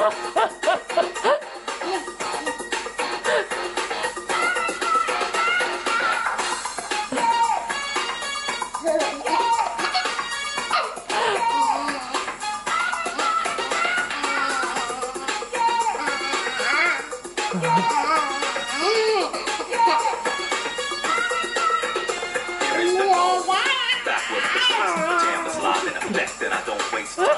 Backwards, the pajamas live in effect, and I don't waste time.